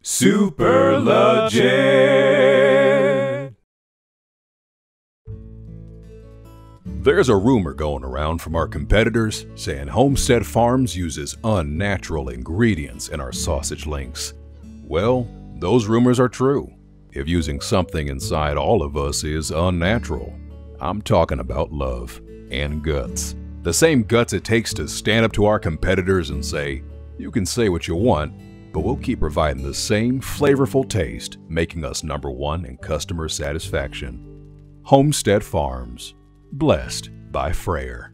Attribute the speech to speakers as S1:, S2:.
S1: Super legit. There's a rumor going around from our competitors saying Homestead Farms uses unnatural ingredients in our sausage links. Well, those rumors are true, if using something inside all of us is unnatural. I'm talking about love and guts. The same guts it takes to stand up to our competitors and say, you can say what you want, but we'll keep providing the same flavorful taste, making us #1 in customer satisfaction. Homestead Farms. Blessed by Freyr.